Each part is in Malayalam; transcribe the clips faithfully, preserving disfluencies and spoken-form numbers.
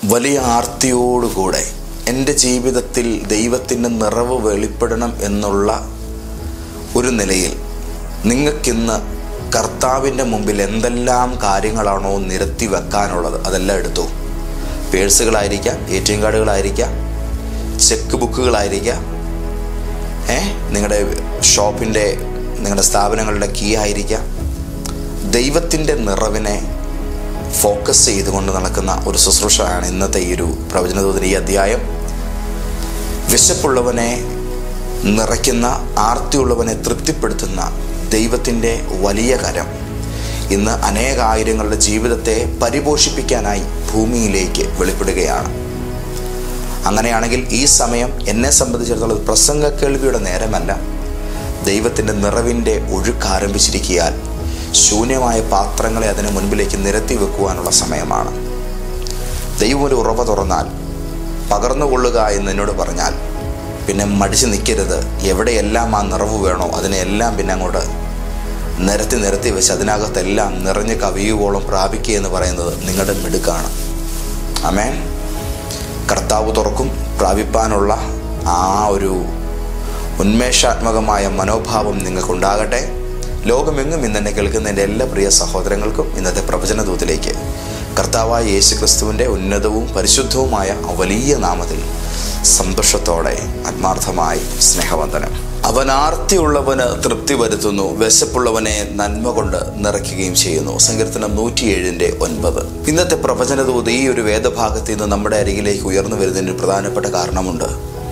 വലിയ ആർത്തിയോടുകൂടെ എൻ്റെ ജീവിതത്തിൽ ദൈവത്തിൻ്റെ നിറവ് വെളിപ്പെടണം എന്നുള്ള ഒരു നിലയിൽ നിങ്ങൾക്കിന്ന് കർത്താവിൻ്റെ മുമ്പിൽ എന്തെല്ലാം കാര്യങ്ങളാണോ നിരത്തി വെക്കാനുള്ളത് അതെല്ലാം എടുത്തു. പേഴ്സുകളായിരിക്കാം, എ ടി എം കാർഡുകളായിരിക്കാം, ചെക്ക് ബുക്കുകളായിരിക്കാം, ഏ നിങ്ങളുടെ ഷോപ്പിൻ്റെ നിങ്ങളുടെ സ്ഥാപനങ്ങളുടെ കീ ആയിരിക്കാം. ദൈവത്തിൻ്റെ നിറവിനെ ഫോക്കസ് ചെയ്തുകൊണ്ട് നടക്കുന്ന ഒരു ശുശ്രൂഷയാണ് ഇന്നത്തെ ഈ ഒരു പ്രവചനദൂതൻ. ഈ അധ്യായം വിശപ്പുള്ളവനെ നിറയ്ക്കുന്ന, ആർത്തിയുള്ളവനെ തൃപ്തിപ്പെടുത്തുന്ന ദൈവത്തിൻ്റെ വലിയ കരം ഇന്ന് അനേകായിരങ്ങളുടെ ജീവിതത്തെ പരിപോഷിപ്പിക്കാനായി ഭൂമിയിലേക്ക് വെളിപ്പെടുകയാണ്. അങ്ങനെയാണെങ്കിൽ ഈ സമയം എന്നെ സംബന്ധിച്ചിടത്തോളം പ്രസംഗ കേൾവിയുടെ നേരമല്ല, ദൈവത്തിൻ്റെ നിറവിൻ്റെ ഒഴുക്ക് ആരംഭിച്ചിരിക്കാൻ ശൂന്യമായ പാത്രങ്ങളെ അതിന് മുൻപിലേക്ക് നിരത്തി വെക്കുവാനുള്ള സമയമാണ്. ദൈവം ഒരു ഉറവ തുറന്നാൽ പകർന്നുകൊള്ളുക എന്ന് എന്നോട് പറഞ്ഞാൽ പിന്നെ മടിച്ച് നിൽക്കരുത്. എവിടെയെല്ലാം ആ നിറവ് വേണോ അതിനെല്ലാം പിന്നെ അങ്ങോട്ട് നിരത്തി നിരത്തി വെച്ച് അതിനകത്തെല്ലാം നിറഞ്ഞ് കവിയുവോളം പ്രാപിക്കുക എന്ന് പറയുന്നത് നിങ്ങളുടെ മിടുക്കാണ്. ആമേൻ. കർത്താവ് തുറക്കും. പ്രാപിപ്പാനുള്ള ആ ഒരു ഉന്മേഷാത്മകമായ മനോഭാവം നിങ്ങൾക്കുണ്ടാകട്ടെ. ലോകമെങ്ങും ഇന്നെന്നെ കേൾക്കുന്ന എൻ്റെ എല്ലാ പ്രിയ സഹോദരങ്ങൾക്കും ഇന്നത്തെ പ്രവചനദൂതിലേക്ക് കർത്താവായ യേശു ക്രിസ്തുവിൻ്റെ ഉന്നതവും പരിശുദ്ധവുമായ വലിയ നാമത്തിൽ സന്തോഷത്തോടെ ആത്മാർത്ഥമായി സ്നേഹവന്ദനം. അവൻ ആർത്തിയുള്ളവന് തൃപ്തി വരുത്തുന്നു, വിശപ്പുള്ളവനെ നന്മ കൊണ്ട് നിറയ്ക്കുകയും ചെയ്യുന്നു. സങ്കീർത്തനം നൂറ്റിയേഴിൻ്റെ ഒൻപത്. ഇന്നത്തെ പ്രവചനദൂത് ഈ ഒരു വേദഭാഗത്ത് നിന്ന് നമ്മുടെ അരികിലേക്ക് ഉയർന്നു വരുന്നതിന് പ്രധാനപ്പെട്ട കാരണമുണ്ട്.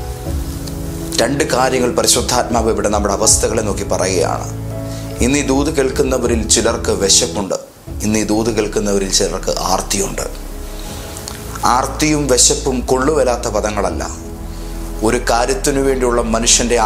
രണ്ട് കാര്യങ്ങൾ പരിശുദ്ധാത്മാവ് ഇവിടെ നമ്മുടെ അവസ്ഥകളെ നോക്കി പറയുകയാണ്. ഇന്ന് ഈ ദൂത് കേൾക്കുന്നവരിൽ ചിലർക്ക് വിശപ്പുണ്ട്, ഇന്ന് ഈ ദൂത് കേൾക്കുന്നവരിൽ ചിലർക്ക് ആർത്തിയുണ്ട്. ആർത്തിയും വിശപ്പും കൊള്ളുവരാത്ത പദങ്ങളല്ല. ഒരു കാര്യത്തിനു വേണ്ടിയുള്ള മനുഷ്യൻ്റെ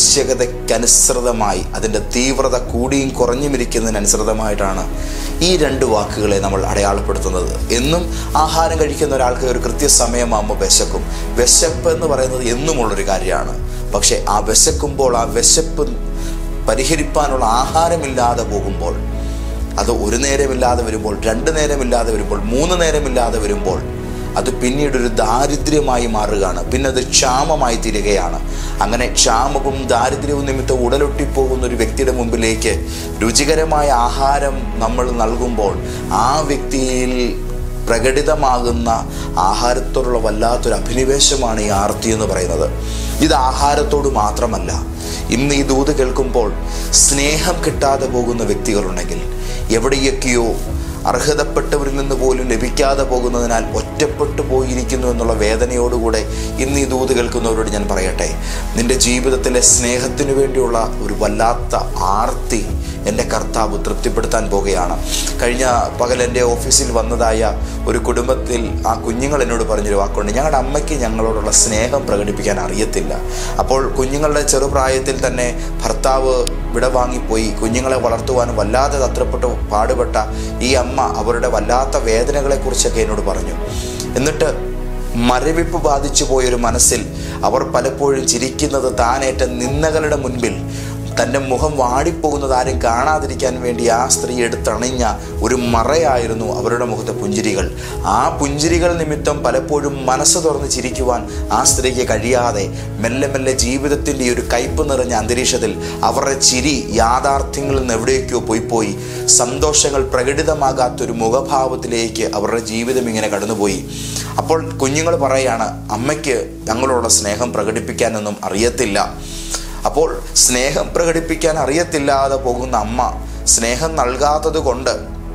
ആവശ്യകതയ്ക്കനുസൃതമായി അതിൻ്റെ തീവ്രത കൂടിയും കുറഞ്ഞും ഇരിക്കുന്നതിനനുസൃതമായിട്ടാണ് ഈ രണ്ട് വാക്കുകളെ നമ്മൾ അടയാളപ്പെടുത്തുന്നത്. എന്നും ആഹാരം കഴിക്കുന്ന ഒരാൾക്ക് ഒരു കൃത്യസമയമാകുമ്പോൾ വിശക്കും. വിശപ്പ് എന്ന് പറയുന്നത് എന്നുമുള്ളൊരു കാര്യമാണ്. പക്ഷേ ആ വിശക്കുമ്പോൾ ആ വിശപ്പ് പരിഹരിപ്പാനുള്ള ആഹാരമില്ലാതെ പോകുമ്പോൾ, അത് ഒരു നേരമില്ലാതെ വരുമ്പോൾ, രണ്ട് നേരമില്ലാതെ വരുമ്പോൾ, മൂന്ന് നേരമില്ലാതെ വരുമ്പോൾ അത് പിന്നീടൊരു ദാരിദ്ര്യമായി മാറുകയാണ്. പിന്നെ അത് ക്ഷാമമായി തീരുകയാണ്. അങ്ങനെ ക്ഷാമവും ദാരിദ്ര്യവും നിമിത്തം ഉടലൊട്ടിപ്പോകുന്ന ഒരു വ്യക്തിയുടെ മുമ്പിലേക്ക് രുചികരമായ ആഹാരം നമ്മൾ നൽകുമ്പോൾ ആ വ്യക്തിയിൽ പ്രകടിതമാകുന്ന ആഹാരത്തോടുള്ള വല്ലാത്തൊരു അഭിനിവേശമാണ് ഈ ആർത്തി എന്ന് പറയുന്നത്. ഇത് ആഹാരത്തോട് മാത്രമല്ല. ഇന്ന് ഈ ദൂത് കേൾക്കുമ്പോൾ സ്നേഹം കിട്ടാതെ പോകുന്ന വ്യക്തികളുണ്ടെങ്കിൽ, എവിടെയൊക്കെയോ അർഹതപ്പെട്ടവരിൽ നിന്ന് പോലും ലഭിക്കാതെ പോകുന്നതിനാൽ ഒറ്റപ്പെട്ടു പോയിരിക്കുന്നു എന്നുള്ള വേദനയോടുകൂടെ ഇന്ന് ഈ ദൂത് കേൾക്കുന്നവരോട് ഞാൻ പറയട്ടെ, നിൻ്റെ ജീവിതത്തിലെ സ്നേഹത്തിനു വേണ്ടിയുള്ള ഒരു വല്ലാത്ത ആർത്തി എൻ്റെ കർത്താവ് തൃപ്തിപ്പെടുത്താൻ പോകുകയാണ്. കഴിഞ്ഞ പകൽ എൻ്റെ ഓഫീസിൽ വന്നതായ ഒരു കുടുംബത്തിൽ ആ കുഞ്ഞുങ്ങൾ എന്നോട് പറഞ്ഞൊരു വാക്കുണ്ട്, ഞങ്ങളുടെ അമ്മയ്ക്ക് ഞങ്ങളോടുള്ള സ്നേഹം പ്രകടിപ്പിക്കാൻ അറിയത്തില്ല. അപ്പോൾ കുഞ്ഞുങ്ങളുടെ ചെറുപ്രായത്തിൽ തന്നെ ഭർത്താവ് വിടവാങ്ങിപ്പോയി. കുഞ്ഞുങ്ങളെ വളർത്തുവാനും വല്ലാതെ തത്രപ്പെട്ട് പാടുപെട്ട ഈ അമ്മ അവരുടെ വല്ലാത്ത വേദനകളെക്കുറിച്ചൊക്കെ എന്നോട് പറഞ്ഞു. എന്നിട്ട് മരവിപ്പ് ബാധിച്ചു പോയൊരു മനസ്സിൽ അവർ പലപ്പോഴും ചിരിക്കുന്നത് താനേറ്റ നിന്ദകളുടെ മുൻപിൽ തൻ്റെ മുഖം വാടിപ്പോകുന്നത് ആരും കാണാതിരിക്കാൻ വേണ്ടി ആ സ്ത്രീ എടുത്തണിഞ്ഞ ഒരു മറയായിരുന്നു അവരുടെ മുഖത്തെ പുഞ്ചിരികൾ. ആ പുഞ്ചിരികൾ നിമിത്തം പലപ്പോഴും മനസ്സ് തുറന്ന് ചിരിക്കുവാൻ ആ സ്ത്രീക്ക് കഴിയാതെ മെല്ലെ മെല്ലെ ജീവിതത്തിൻ്റെ ഒരു കയ്പ് നിറഞ്ഞ അന്തരീക്ഷത്തിൽ അവരുടെ ചിരി യാഥാർത്ഥ്യങ്ങളിൽ നിന്ന് എവിടേക്കോ പോയി പോയി സന്തോഷങ്ങൾ പ്രകടിതമാകാത്തൊരു മുഖഭാവത്തിലേക്ക് അവരുടെ ജീവിതം ഇങ്ങനെ കടന്നുപോയി. അപ്പോൾ കുഞ്ഞുങ്ങൾ പറയുകയാണ്, അമ്മയ്ക്ക് ഞങ്ങളോടുള്ള സ്നേഹം പ്രകടിപ്പിക്കാനൊന്നും അറിയത്തില്ല. അപ്പോൾ സ്നേഹം പ്രകടിപ്പിക്കാൻ അറിയത്തില്ലാതെ പോകുന്ന അമ്മ സ്നേഹം നൽകാത്തത് കൊണ്ട്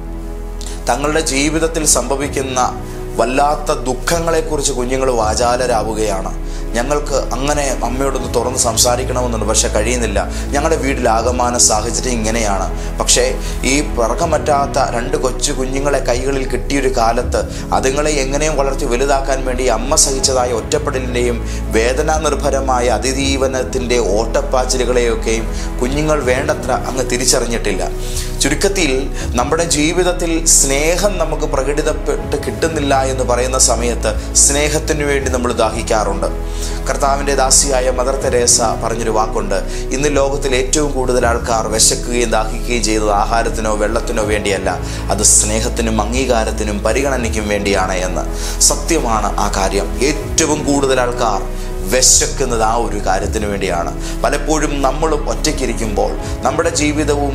തങ്ങളുടെ ജീവിതത്തിൽ സംഭവിക്കുന്ന വല്ലാത്ത ദുഃഖങ്ങളെക്കുറിച്ച് കുഞ്ഞുങ്ങൾ വാചാലരാവുകയാണ്. ഞങ്ങൾക്ക് അങ്ങനെ അമ്മയോടൊന്ന് തുറന്ന് സംസാരിക്കണമെന്നുണ്ട്, പക്ഷെ കഴിയുന്നില്ല. ഞങ്ങളുടെ വീട്ടിലാകമാന സാഹചര്യം ഇങ്ങനെയാണ്. പക്ഷേ ഈ പറക്കമറ്റാത്ത രണ്ട് കൊച്ചു കുഞ്ഞുങ്ങളെ കൈകളിൽ കിട്ടിയൊരു കാലത്ത് അതുങ്ങളെ എങ്ങനെയും വളർത്തി വലുതാക്കാൻ വേണ്ടി അമ്മ സഹിച്ചതായ ഒറ്റപ്പെടലിൻ്റെയും വേദനാ നിർഭരമായ അതിജീവനത്തിൻ്റെ ഓട്ടപ്പാച്ചിലുകളെയൊക്കെയും കുഞ്ഞുങ്ങൾ വേണ്ടത്ര അങ്ങ് തിരിച്ചറിഞ്ഞിട്ടില്ല. ചുരുക്കത്തിൽ നമ്മുടെ ജീവിതത്തിൽ സ്നേഹം നമുക്ക് പ്രകടിതപ്പെട്ട് കിട്ടുന്നില്ല എന്ന് പറയുന്ന സമയത്ത് സ്നേഹത്തിന് വേണ്ടി നമ്മൾ ദാഹിക്കാറുണ്ട്. കർത്താവിൻ്റെ ദാസിയായ മദർ തെരേസ പറഞ്ഞൊരു വാക്കുണ്ട്, ഇന്ന് ലോകത്തിൽ ഏറ്റവും കൂടുതൽ ആൾക്കാർ വിശക്കുകയും ദാഹിക്കുകയും ചെയ്തത് ആഹാരത്തിനോ വെള്ളത്തിനോ വേണ്ടിയല്ല, അത് സ്നേഹത്തിനും അംഗീകാരത്തിനും പരിഗണനയ്ക്കും വേണ്ടിയാണ് എന്ന്. സത്യമാണ് ആ കാര്യം. ഏറ്റവും കൂടുതൽ ആൾക്കാർ വിശക്കുന്നത് ആ ഒരു കാര്യത്തിന് വേണ്ടിയാണ്. പലപ്പോഴും നമ്മളും ഒറ്റയ്ക്കിരിക്കുമ്പോൾ, നമ്മുടെ ജീവിതവും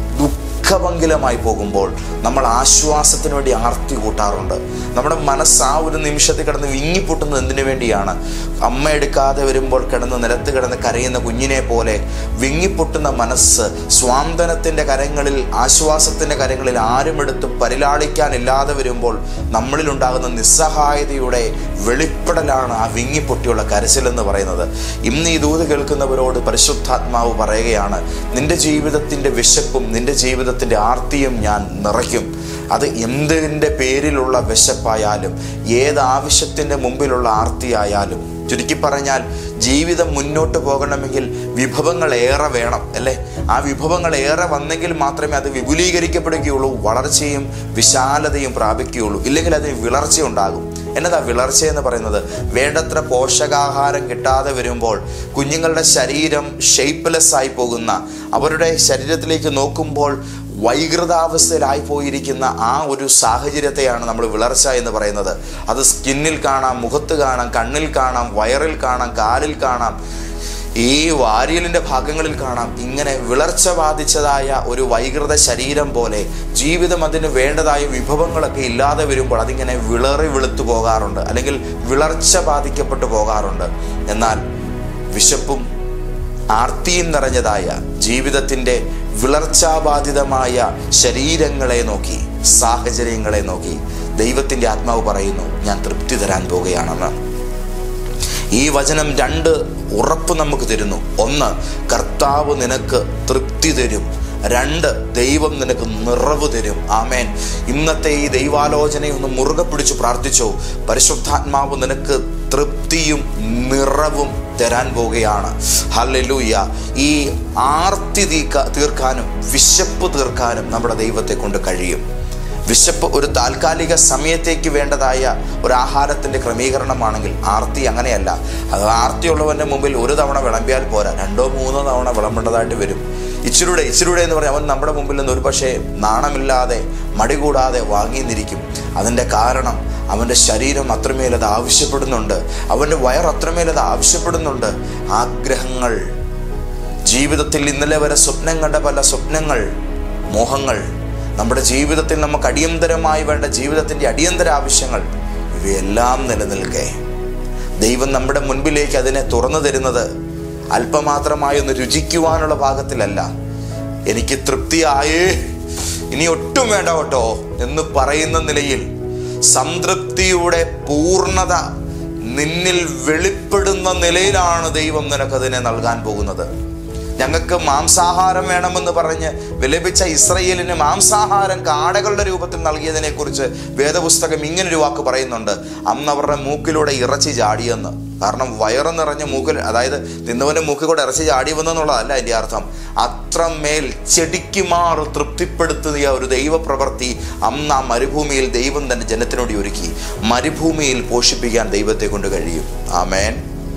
ദുഃഖഭംഗിലമായി പോകുമ്പോൾ നമ്മൾ ആശ്വാസത്തിന് വേണ്ടി ആർത്തി കൂട്ടാറുണ്ട്. നമ്മുടെ മനസ്സ് ആ ഒരു നിമിഷത്തിൽ കിടന്ന് വിങ്ങിപ്പൊട്ടുന്നത് എന്തിനു വേണ്ടിയാണ്? അമ്മ എടുക്കാതെ വരുമ്പോൾ കിടന്ന് നിലത്ത് കിടന്ന് കരയുന്ന കുഞ്ഞിനെ പോലെ വിങ്ങിപ്പൊട്ടുന്ന മനസ്സ് സ്വാന്തനത്തിൻ്റെ കരങ്ങളിൽ, ആശ്വാസത്തിൻ്റെ കരങ്ങളിൽ ആരും എടുത്ത് പരിലാളിക്കാനില്ലാതെ വരുമ്പോൾ നമ്മളിലുണ്ടാകുന്ന നിസ്സഹായതയുടെ വെളിപ്പെടലാണ് ആ വിങ്ങിപ്പൊട്ടിയുള്ള കരച്ചിലെന്ന് പറയുന്നത്. ഇന്ന് ഈ ദൂത് കേൾക്കുന്നവരോട് പരിശുദ്ധാത്മാവ് പറയുകയാണ്, നിന്റെ ജീവിതത്തിൻ്റെ വിശപ്പും നിന്റെ ജീവിതത്തിൻ്റെ ആർത്തിയും ഞാൻ നിറയ്ക്കും. അത് എന്തിൻ്റെ പേരിലുള്ള വിശപ്പായാലും, ഏത് ആവശ്യത്തിൻ്റെ മുമ്പിലുള്ള ആർത്തിയായാലും. ചുരുക്കി പറഞ്ഞാൽ, ജീവിതം മുന്നോട്ട് പോകണമെങ്കിൽ വിഭവങ്ങൾ ഏറെ വേണം, അല്ലേ? ആ വിഭവങ്ങൾ ഏറെ വന്നെങ്കിൽ മാത്രമേ അത് വിപുലീകരിക്കപ്പെടുകയുള്ളൂ, വളർച്ചയും വിശാലതയും പ്രാപിക്കുകയുള്ളൂ. ഇല്ലെങ്കിൽ അതിന് വിളർച്ചയുണ്ടാകും. എന്നതാ വിളർച്ച എന്ന് പറയുന്നത്? വേണ്ടത്ര പോഷകാഹാരം കിട്ടാതെ വരുമ്പോൾ കുഞ്ഞുങ്ങളുടെ ശരീരം ഷേപ്പ്ലെസ് ആയി പോകുന്ന, അവരുടെ ശരീരത്തിലേക്ക് നോക്കുമ്പോൾ വൈകൃതാവസ്ഥയിലായി പോയിരിക്കുന്ന ആ ഒരു സാഹചര്യത്തെയാണ് നമ്മൾ വിളർച്ച എന്ന് പറയുന്നത്. അത് സ്കിന്നിൽ കാണാം, മുഖത്ത് കാണാം, കണ്ണിൽ കാണാം, വയറിൽ കാണാം, കാലിൽ കാണാം, ഈ വാരിയലിൻ്റെ ഭാഗങ്ങളിൽ കാണാം. ഇങ്ങനെ വിളർച്ച ബാധിച്ചതായ ഒരു വൈകൃത ശരീരം പോലെ ജീവിതം അതിന് വേണ്ടതായ വിഭവങ്ങളൊക്കെ ഇല്ലാതെ വരുമ്പോൾ അതിങ്ങനെ വിളറി വെളുത്തു പോകാറുണ്ട്, അല്ലെങ്കിൽ വിളർച്ച ബാധിക്കപ്പെട്ടു പോകാറുണ്ട്. എന്നാൽ വിശപ്പും ആർത്തിയും നിറഞ്ഞതായ ജീവിതത്തിൻ്റെ വിളർച്ചാബാധിതമായ ശരീരങ്ങളെ നോക്കി, സാഹചര്യങ്ങളെ നോക്കി ദൈവത്തിൻ്റെ ആത്മാവ് പറയുന്നു, ഞാൻ തൃപ്തി തരാൻ പോകുകയാണെന്ന്. ഈ വചനം രണ്ട് ഉറപ്പ് നമുക്ക് തരുന്നു. ഒന്ന്, കർത്താവ് നിനക്ക് തൃപ്തി തരും. രണ്ട്, ദൈവം നിനക്ക് നിറവ് തരും. ആമേൻ. ഇന്നത്തെ ഈ ദൈവാലോചനയൊന്ന് മുറുകെ പിടിച്ച് പ്രാർത്ഥിച്ചോ. പരിശുദ്ധാത്മാവ് നിനക്ക് തൃപ്തിയും നിറവും തരാൻ പോവുകയാണ്. ഹല്ലേലൂയ. ഈ ആർത്തി തീർക്ക തീർക്കാനും വിശപ്പ് തീർക്കാനും നമ്മുടെ ദൈവത്തെ കൊണ്ട് കഴിയും. വിശപ്പ് ഒരു താൽക്കാലിക സമയത്തേക്ക് വേണ്ടതായ ഒരു ആഹാരത്തിൻ്റെ ക്രമീകരണമാണെങ്കിൽ, ആർത്തി അങ്ങനെയല്ല. അത് ആർത്തിയുള്ളവൻ്റെ മുമ്പിൽ ഒരു തവണ വിളമ്പിയാൽ പോരാ, രണ്ടോ മൂന്നോ തവണ വിളമ്പേണ്ടതായിട്ട് വരും. ഇച്ചിരൂടെ ഇച്ചിരൂടെ എന്ന് പറഞ്ഞാൽ അവൻ നമ്മുടെ മുമ്പിൽ നിന്ന് ഒരു പക്ഷേ നാണമില്ലാതെ മടി കൂടാതെ വാങ്ങിന്നിരിക്കും. അതിൻ്റെ കാരണം അവൻ്റെ ശരീരം അത്രമേൽ അത് ആവശ്യപ്പെടുന്നുണ്ട്, അവൻ്റെ വയർ അത്രമേൽ അത് ആവശ്യപ്പെടുന്നുണ്ട്. ആഗ്രഹങ്ങൾ, ജീവിതത്തിൽ ഇന്നലെ വരെ സ്വപ്നം കണ്ട പല സ്വപ്നങ്ങൾ, മോഹങ്ങൾ, നമ്മുടെ ജീവിതത്തിൽ നമുക്ക് അടിയന്തരമായി വേണ്ട ജീവിതത്തിൻ്റെ അടിയന്തര ആവശ്യങ്ങൾ, ഇവയെല്ലാം നിലനിൽക്കെ ദൈവം നമ്മുടെ മുൻപിലേക്ക് അതിനെ തുറന്നു തരുന്നത് അല്പമാത്രമായി ഒന്ന് രുചിക്കുവാനുള്ള ഭാഗത്തിലല്ല. എനിക്ക് തൃപ്തിയായേ, ഇനി ഒട്ടും വേണ്ട കേട്ടോ എന്ന് പറയുന്ന നിലയിൽ സംതൃപ്തിയുടെ പൂർണ്ണത നിന്നിൽ വെളിപ്പെടുന്ന നിലയിലാണ് ദൈവം നിനക്കതിനെ നൽകാൻ പോകുന്നത്. ഞങ്ങൾക്ക് മാംസാഹാരം വേണമെന്ന് പറഞ്ഞ് വിലപിച്ച ഇസ്രയേലിന് മാംസാഹാരം കാടകളുടെ രൂപത്തിൽ നൽകിയതിനെ കുറിച്ച് വേദപുസ്തകം ഇങ്ങനൊരു വാക്ക് പറയുന്നുണ്ട്, അന്ന് അവരുടെ മൂക്കിലൂടെ ഇറച്ചി ചാടിയെന്ന്. കാരണം വയറ് നിറഞ്ഞ മൂക്കിൽ, അതായത് തിന്നവൻ്റെ മൂക്കിൽ കൂടെ ഇറച്ചി ചാടി വന്നെന്നുള്ളതല്ല എൻ്റെ അർത്ഥം. അത്രമേൽ ചെടിക്കുമാറ് തൃപ്തിപ്പെടുത്തിയ ഒരു ദൈവപ്രവൃത്തി അന്ന് ആ മരുഭൂമിയിൽ ദൈവം തൻ്റെ ജനത്തിനോട് ഒരുക്കി. മരുഭൂമിയിൽ പോഷിപ്പിക്കാൻ ദൈവത്തെ കൊണ്ട് കഴിയും. ആമേൻ.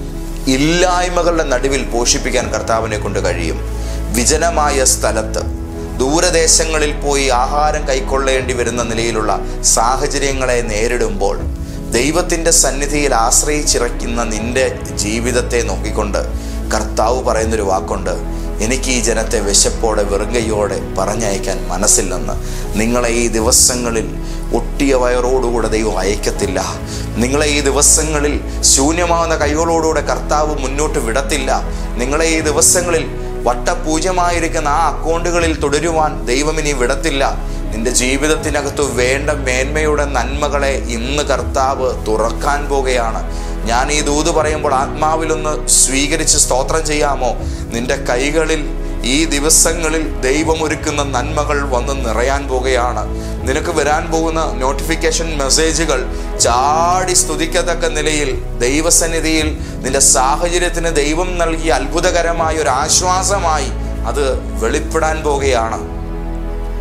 ഇല്ലായ്മകളുടെ നടുവിൽ പോഷിപ്പിക്കാൻ കർത്താവിനെ കൊണ്ട് കഴിയും. വിജനമായ സ്ഥലത്ത്, ദൂരദേശങ്ങളിൽ പോയി ആഹാരം കൈക്കൊള്ളേണ്ടി വരുന്ന നിലയിലുള്ള സാഹചര്യങ്ങളെ നേരിടുമ്പോൾ ദൈവത്തിൻ്റെ സന്നിധിയിൽ ആശ്രയിച്ചിറക്കുന്ന നിന്റെ ജീവിതത്തെ നോക്കിക്കൊണ്ട് കർത്താവ് പറയുന്നൊരു വാക്കുണ്ട്, എനിക്ക് ഈ ജനത്തെ വിശപ്പോടെ വെറുങ്കയോടെ പറഞ്ഞയക്കാൻ മനസ്സില്ലെന്ന്. നിങ്ങളെ ഈ ദിവസങ്ങളിൽ ഒട്ടിയ വയറോടുകൂടെ ദൈവം അയക്കത്തില്ല. നിങ്ങളെ ഈ ദിവസങ്ങളിൽ ശൂന്യമാകുന്ന കൈകളോടുകൂടെ കർത്താവ് മുന്നോട്ട് വിടത്തില്ല. നിങ്ങളെ ഈ ദിവസങ്ങളിൽ വട്ടപൂജ്യമായിരിക്കുന്ന ആ അക്കൗണ്ടുകളിൽ തുടരുവാൻ ദൈവം ഇനി വിടത്തില്ല. നിന്റെ ജീവിതത്തിനകത്ത് വേണ്ട മേന്മയുടെ നന്മകളെ ഇന്ന് കർത്താവ് തുറക്കാൻ പോകുകയാണ്. ഞാൻ ഈ ദൂത് പറയുമ്പോൾ ആത്മാവിലൊന്ന് സ്വീകരിച്ച് സ്തോത്രം ചെയ്യാമോ? നിന്റെ കൈകളിൽ ഈ ദിവസങ്ങളിൽ ദൈവം ഒരുക്കുന്ന നന്മകൾ വന്ന് നിറയാൻ പോകുകയാണ്. നിനക്ക് വരാൻ പോകുന്ന നോട്ടിഫിക്കേഷൻ മെസ്സേജുകൾ ചാടി സ്തുതിക്കത്തക്ക നിലയിൽ ദൈവസന്നിധിയിൽ നിന്റെ സാഹചര്യത്തിന് ദൈവം നൽകിയ അത്ഭുതകരമായ ഒരു ആശ്വാസമായി അത് വെളിപ്പെടാൻ പോകുകയാണ്.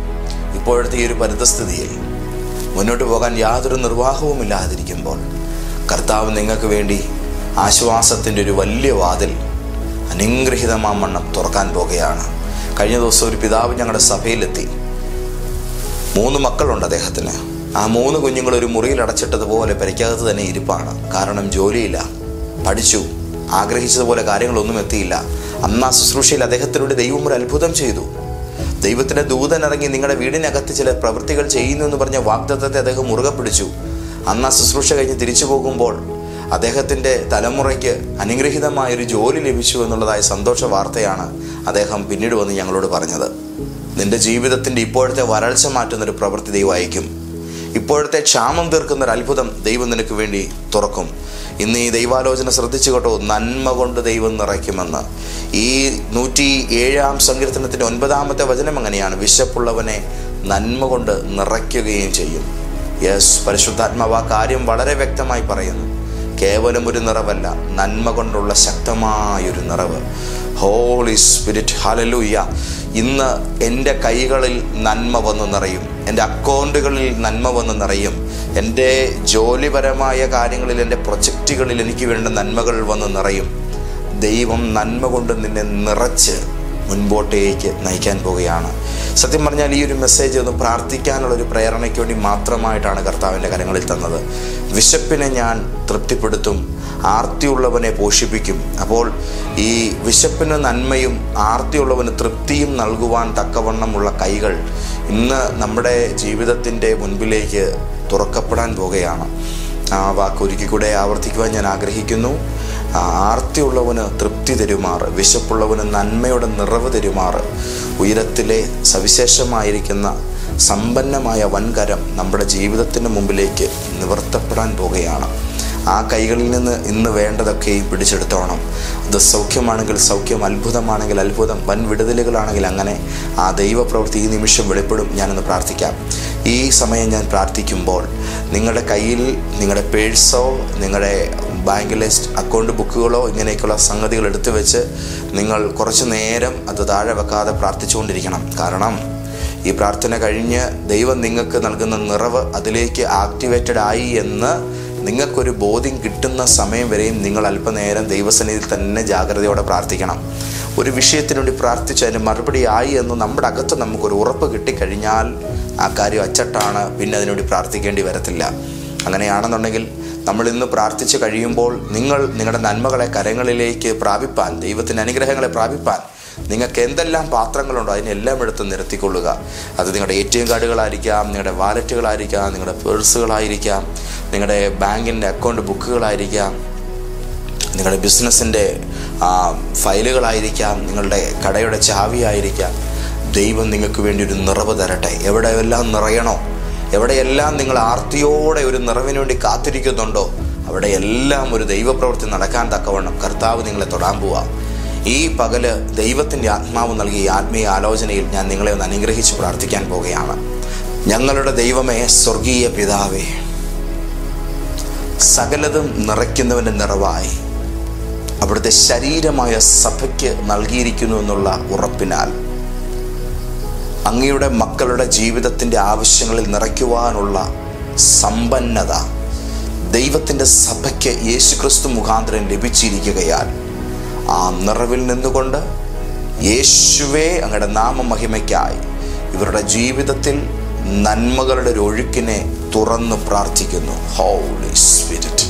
ഇപ്പോഴത്തെ ഈ ഒരു പരിതസ്ഥിതിയിൽ മുന്നോട്ട് പോകാൻ യാതൊരു നിർവാഹവും ഇല്ലാതിരിക്കുമ്പോൾ കർത്താവ് നിങ്ങൾക്ക് വേണ്ടി ആശ്വാസത്തിൻ്റെ ഒരു വലിയ വാതിൽ അനുഗ്രഹീതമാമണ്ണം തുറക്കാൻ പോകുകയാണ്. കഴിഞ്ഞ ദിവസം ഒരു പിതാവ് ഞങ്ങളുടെ സഭയിലെത്തി. മൂന്ന് മക്കളുണ്ട് അദ്ദേഹത്തിന്. ആ മൂന്ന് കുഞ്ഞുങ്ങൾ ഒരു മുറിയിൽ അടച്ചിട്ടതുപോലെ പെരയ്ക്കകത്ത് തന്നെ ഇരിപ്പാണ്. കാരണം ജോലിയില്ല, പഠിച്ചു, ആഗ്രഹിച്ചതുപോലെ കാര്യങ്ങളൊന്നും എത്തിയില്ല. അന്ന് ആ ശുശ്രൂഷയിൽ അദ്ദേഹത്തിലൂടെ ദൈവം ഒരു അത്ഭുതം ചെയ്തു. ദൈവത്തിൻ്റെ ദൂതൻ ഇറങ്ങി നിങ്ങളുടെ വീടിനകത്ത് ചില പ്രവൃത്തികൾ ചെയ്യുന്നു എന്ന് പറഞ്ഞ വാഗ്ദത്തത്തെ അദ്ദേഹം മുറുകെ പിടിച്ചു. അന്ന് ആ ശുശ്രൂഷ കഴിഞ്ഞ് തിരിച്ചു പോകുമ്പോൾ അദ്ദേഹത്തിൻ്റെ തലമുറയ്ക്ക് അനുഗ്രഹീതമായൊരു ജോലി ലഭിച്ചു എന്നുള്ളതായ സന്തോഷ വാർത്തയാണ് അദ്ദേഹം പിന്നീട് വന്ന് ഞങ്ങളോട് പറഞ്ഞത്. നിന്റെ ജീവിതത്തിൻ്റെ ഇപ്പോഴത്തെ വരൾച്ച മാറ്റുന്നൊരു പ്രവൃത്തി ദൈവം അയക്കും. ഇപ്പോഴത്തെ ക്ഷാമം തീർക്കുന്നൊരു അത്ഭുതം ദൈവം നിനക്ക് വേണ്ടി തുറക്കും. ഇന്ന് ഈ ദൈവാലോചന ശ്രദ്ധിച്ചു കേട്ടോ. നന്മ കൊണ്ട് ദൈവം നിറയ്ക്കുമെന്ന്. ഈ നൂറ്റി ഏഴാം സങ്കീർത്തനത്തിൻ്റെ ഒൻപതാമത്തെ വചനം അങ്ങനെയാണ്. വിശപ്പുള്ളവനെ നന്മ കൊണ്ട് നിറയ്ക്കുകയും ചെയ്യും. യെസ്, പരിശുദ്ധാത്മാവ് ആ കാര്യം വളരെ വ്യക്തമായി പറയുന്നു. കേവലം ഒരു നിറവല്ല, നന്മ കൊണ്ടുള്ള ശക്തമായൊരു നിറവ്. Holy spirit, hallelujah. ഇന്ന് എൻ്റെ കൈകളിൽ നന്മ വന്ന് നിറയും, എൻ്റെ അക്കൗണ്ടുകളിൽ നന്മ വന്ന് നിറയും, എൻ്റെ ജോലിപരമായ കാര്യങ്ങളിൽ, എൻ്റെ പ്രൊജക്റ്റുകളിൽ എനിക്ക് വേണ്ട നന്മകൾ വന്ന് നിറയും. ദൈവം നന്മ കൊണ്ട് നിന്നെ നിറച്ച് മുൻപോട്ടേക്ക് നയിക്കാൻ പോവുകയാണ്. സത്യം പറഞ്ഞാൽ ഈ ഒരു മെസ്സേജ് ഒന്ന് പ്രാർത്ഥിക്കാനുള്ളൊരു പ്രേരണയ്ക്ക് വേണ്ടി മാത്രമായിട്ടാണ് കർത്താവിൻ്റെ കരങ്ങളിൽ തന്നത്. വിശപ്പിനെ ഞാൻ തൃപ്തിപ്പെടുത്തും, ആർത്തിയുള്ളവനെ പോഷിപ്പിക്കും. അപ്പോൾ ഈ വിശപ്പിന് നന്മയും ആർത്തിയുള്ളവന് തൃപ്തിയും നൽകുവാൻ തക്കവണ്ണമുള്ള കൈകൾ ഇന്ന് നമ്മുടെ ജീവിതത്തിൻ്റെ മുൻപിലേക്ക് തുറക്കപ്പെടാൻ പോകുകയാണ്. ആ വാക്ക് ഒരിക്കൽ കൂടെ ആവർത്തിക്കുവാൻ ഞാൻ ആഗ്രഹിക്കുന്നു. ആർത്തിയുള്ളവന് തൃപ്തി തരുമാറ്, വിശപ്പുള്ളവന് നന്മയുടെ നിറവ് തരുമാറ് ഉയരത്തിലെ സവിശേഷമായിരിക്കുന്ന സമ്പന്നമായ വൻകരം നമ്മുടെ ജീവിതത്തിൻ്റെ മുമ്പിലേക്ക് നിവർത്തപ്പെടാൻ പോകുകയാണ്. ആ കൈകളിൽ നിന്ന് ഇന്ന് വേണ്ടതൊക്കെയും പിടിച്ചെടുത്തോണം. അത് സൗഖ്യമാണെങ്കിൽ സൗഖ്യം, അത്ഭുതമാണെങ്കിൽ അത്ഭുതം, വൻ വിടുതലുകളാണെങ്കിൽ അങ്ങനെ ആ ദൈവപ്രവൃത്തി ഈ നിമിഷം വെളിപ്പെടും. ഞാനൊന്ന് പ്രാർത്ഥിക്കാം. ഈ സമയം ഞാൻ പ്രാർത്ഥിക്കുമ്പോൾ നിങ്ങളുടെ കയ്യിൽ നിങ്ങളുടെ പേഴ്സോ നിങ്ങളുടെ ബാങ്കിലെ അക്കൗണ്ട് ബുക്കുകളോ ഇങ്ങനെയൊക്കെയുള്ള സംഗതികൾ എടുത്തു വെച്ച് നിങ്ങൾ കുറച്ച് നേരം അത് താഴെ വെക്കാതെ പ്രാർത്ഥിച്ചുകൊണ്ടിരിക്കണം. കാരണം ഈ പ്രാർത്ഥന കഴിഞ്ഞ് ദൈവം നിങ്ങൾക്ക് നൽകുന്ന നിറവ് അതിലേക്ക് ആക്ടിവേറ്റഡ് ആയി എന്ന് നിങ്ങൾക്കൊരു ബോധ്യം കിട്ടുന്ന സമയം വരെയും നിങ്ങൾ അല്പനേരം ദൈവസന്നിധിയിൽ തന്നെ ജാഗ്രതയോടെ പ്രാർത്ഥിക്കണം. ഒരു വിഷയത്തിന് വേണ്ടി പ്രാർത്ഥിച്ച് അതിന് മറുപടി ആയി എന്ന് നമ്മുടെ അകത്ത് നമുക്കൊരു ഉറപ്പ് കിട്ടിക്കഴിഞ്ഞാൽ ആ കാര്യം അച്ചട്ടാണ്, പിന്നെ അതിനുവേണ്ടി പ്രാർത്ഥിക്കേണ്ടി വരത്തില്ല. അങ്ങനെയാണെന്നുണ്ടെങ്കിൽ നമ്മൾ ഇന്ന് പ്രാർത്ഥിച്ച് കഴിയുമ്പോൾ നിങ്ങൾ നിങ്ങളുടെ നന്മകളെ കരങ്ങളിലേക്ക് പ്രാപിപ്പാൻ, ദൈവത്തിൻ്റെ അനുഗ്രഹങ്ങളെ പ്രാപിപ്പാൻ നിങ്ങൾക്ക് എന്തെല്ലാം പാത്രങ്ങളുണ്ടോ അതിനെല്ലാം എടുത്ത് നിരത്തിക്കൊള്ളുക. അത് നിങ്ങളുടെ എ ടി എം കാർഡുകളായിരിക്കാം, നിങ്ങളുടെ വാലറ്റുകളായിരിക്കാം, നിങ്ങളുടെ പേഴ്സുകളായിരിക്കാം, നിങ്ങളുടെ ബാങ്കിൻ്റെ അക്കൗണ്ട് ബുക്കുകളായിരിക്കാം, നിങ്ങളുടെ ബിസിനസ്സിൻ്റെ ഫയലുകളായിരിക്കാം, നിങ്ങളുടെ കടയുടെ ചാവിയായിരിക്കാം. ദൈവം നിങ്ങൾക്ക് വേണ്ടി ഒരു നിറവ് തരട്ടെ. എവിടെയെല്ലാം നിറയണോ, എവിടെയെല്ലാം നിങ്ങൾ ആർത്തിയോടെ ഒരു നിറവിന് വേണ്ടി കാത്തിരിക്കുന്നുണ്ടോ അവിടെയെല്ലാം ഒരു ദൈവപ്രവൃത്തി നടക്കാൻ തക്കവണ്ണം കർത്താവ് നിങ്ങളെ തൊടാൻ പോവാം. ഈ പകല് ദൈവത്തിൻ്റെ ആത്മാവ് നൽകിയ ആത്മീയ ആലോചനയിൽ ഞാൻ നിങ്ങളെ ഒന്ന് അനുഗ്രഹിച്ച് പ്രാർത്ഥിക്കാൻ പോവുകയാണ്. ഞങ്ങളുടെ ദൈവമേ, സ്വർഗീയ പിതാവേ, സകലതും നിറയ്ക്കുന്നവൻ്റെ നിറവായി അവിടുത്തെ ശരീരമായ സഭയ്ക്ക് നൽകിയിരിക്കുന്നു എന്നുള്ള ഉറപ്പിനാൽ അങ്ങയുടെ മക്കളുടെ ജീവിതത്തിൻ്റെ ആവശ്യങ്ങളിൽ നിറയ്ക്കുവാനുള്ള സമ്പന്നത ദൈവത്തിൻ്റെ സഭയ്ക്ക് യേശുക്രിസ്തു മുഖാന്തരം ലഭിച്ചിരിക്കുകയാൽ ആ നിറവിൽ നിന്നുകൊണ്ട് യേശുവേ അങ്ങയുടെ നാമമഹിമയ്ക്കായി ഇവരുടെ ജീവിതത്തിൽ നന്മകളുടെ ഒരു ഒഴുക്കിനെ തുറന്ന് പ്രാർത്ഥിക്കുന്നു. ഹോളി സ്പിരിറ്റ്,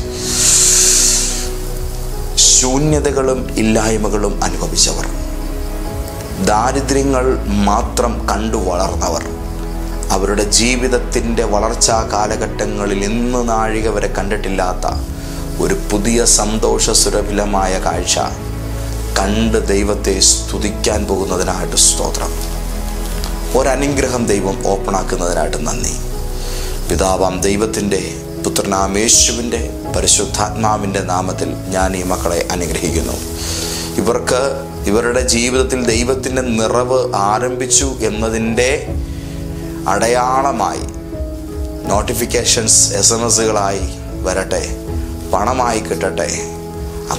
ശൂന്യതകളും ഇല്ലായ്മകളും അനുഭവിച്ചവർ, ദാരിദ്ര്യങ്ങൾ മാത്രം കണ്ടു വളർന്നവർ, അവരുടെ ജീവിതത്തിൻ്റെ വളർച്ചാ കാലഘട്ടങ്ങളിൽ ഇന്ന് നാഴിക വരെ കണ്ടിട്ടില്ലാത്ത ഒരു പുതിയ സന്തോഷ സുരഭിലമായ കാഴ്ച കണ്ട് ദൈവത്തെ സ്തുതിക്കാൻ പോകുന്നതിനായിട്ട് സ്തോത്രം. ഒരനുഗ്രഹം ദൈവം ഓപ്പണാക്കുന്നതിനായിട്ട് നന്ദി. പിതാവാം ദൈവത്തിൻ്റെ പുത്രനാം യേശുവിൻ്റെ പരിശുദ്ധാത്മാവിൻ്റെ നാമത്തിൽ ഞാൻ ഈ മക്കളെ അനുഗ്രഹിക്കുന്നു. ഇവർക്ക് ഇവരുടെ ജീവിതത്തിൽ ദൈവത്തിൻ്റെ നിറവ് ആരംഭിച്ചു എന്നതിൻ്റെ അടയാളമായി നോട്ടിഫിക്കേഷൻസ് എസ് എം എസുകളായി വരട്ടെ, പണമായി കിട്ടട്ടെ,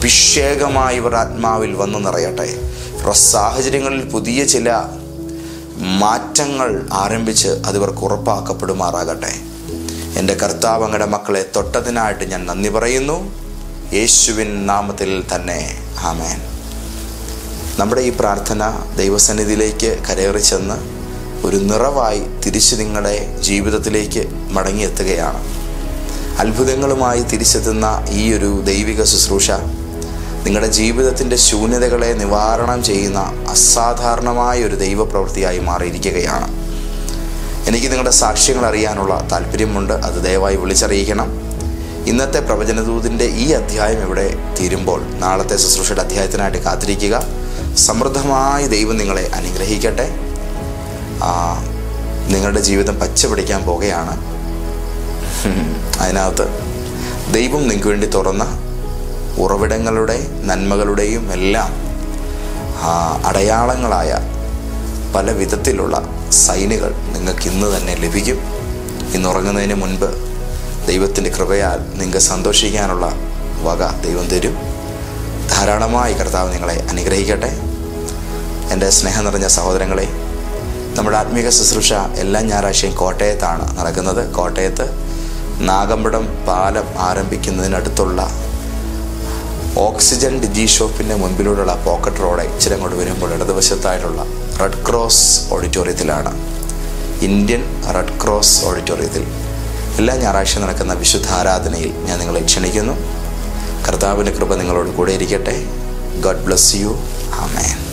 അഭിഷേകമായി ഇവർ ആത്മാവിൽ വന്നു നിറയട്ടെ. ഇവരുടെ സാഹചര്യങ്ങളിൽ പുതിയ ചില മാറ്റങ്ങൾ ആരംഭിച്ച് അതിവർക്ക് ഉറപ്പാക്കപ്പെടുമാറാകട്ടെ. എൻ്റെ കർത്താവ് അങ്ങയുടെ മക്കളെ തൊട്ടതിനായിട്ട് ഞാൻ നന്ദി പറയുന്നു. യേശുവിൻ നാമത്തിൽ തന്നെ ആമേൻ. നമ്മുടെ ഈ പ്രാർത്ഥന ദൈവസന്നിധിയിലേക്ക് കരയേറി ചെന്ന് ഒരു നിറവായി തിരിച്ച് നിങ്ങളുടെ ജീവിതത്തിലേക്ക് മടങ്ങിയെത്തുകയാണ്. അത്ഭുതങ്ങളുമായി തിരിച്ചെത്തുന്ന ഈ ഒരു ദൈവിക ശുശ്രൂഷ നിങ്ങളുടെ ജീവിതത്തിൻ്റെ ശൂന്യതകളെ നിവാരണം ചെയ്യുന്ന അസാധാരണമായ ഒരു ദൈവപ്രവൃത്തിയായി മാറിയിരിക്കുകയാണ്. എനിക്ക് നിങ്ങളുടെ സാക്ഷ്യങ്ങൾ അറിയാനുള്ള താല്പര്യമുണ്ട്. അത് ദയവായി വിളിച്ചറിയിക്കണം. ഇന്നത്തെ പ്രവചനദൂതിൻ്റെ ഈ അധ്യായം ഇവിടെ തീരുമ്പോൾ നാളത്തെ ശുശ്രൂഷയുടെ അധ്യായത്തിനായിട്ട് കാത്തിരിക്കുക. സമൃദ്ധമായി ദൈവം നിങ്ങളെ അനുഗ്രഹിക്കട്ടെ. നിങ്ങളുടെ ജീവിതം പച്ച പിടിക്കാൻ പോകുകയാണ്. അതിനകത്ത് ദൈവം നിങ്ങൾക്ക് വേണ്ടി തുറന്ന ഉറവിടങ്ങളുടെ നന്മകളുടെയും എല്ലാം അടയാളങ്ങളായ പല വിധത്തിലുള്ള സൈനുകൾ നിങ്ങൾക്ക് ഇന്ന് തന്നെ ലഭിക്കും. ഇന്നുറങ്ങുന്നതിന് മുൻപ് ദൈവത്തിൻ്റെ കൃപയാൽ നിങ്ങൾക്ക് സന്തോഷിക്കാനുള്ള വക ദൈവം തരും. ധാരാളമായി കർത്താവ് നിങ്ങളെ അനുഗ്രഹിക്കട്ടെ. എൻ്റെ സ്നേഹം നിറഞ്ഞ സഹോദരങ്ങളെ, നമ്മുടെ ആത്മീക ശുശ്രൂഷ എല്ലാ ഞായറാഴ്ചയും കോട്ടയത്താണ് നടക്കുന്നത്. കോട്ടയത്ത് നാഗമ്പടം പാലം ആരംഭിക്കുന്നതിനടുത്തുള്ള ഓക്സിജൻ ഡിജി ഷോപ്പിൻ്റെ മുൻപിലൂടെയുള്ള പോക്കറ്റ് റോഡ് ഇച്ചിരി അങ്ങോട്ട് വരുമ്പോൾ ഇടതുവശത്തായിട്ടുള്ള റെഡ് ക്രോസ് ഓഡിറ്റോറിയത്തിലാണ്. ഇന്ത്യൻ റെഡ് ക്രോസ് ഓഡിറ്റോറിയത്തിൽ എല്ലാ ഞായറാഴ്ച നടക്കുന്ന വിശുദ്ധ ആരാധനയിൽ ഞാൻ നിങ്ങളെ ക്ഷണിക്കുന്നു. കർത്താവിൻ്റെ കൃപ നിങ്ങളോട് കൂടെ ഇരിക്കട്ടെ. God bless you. ആമേൻ.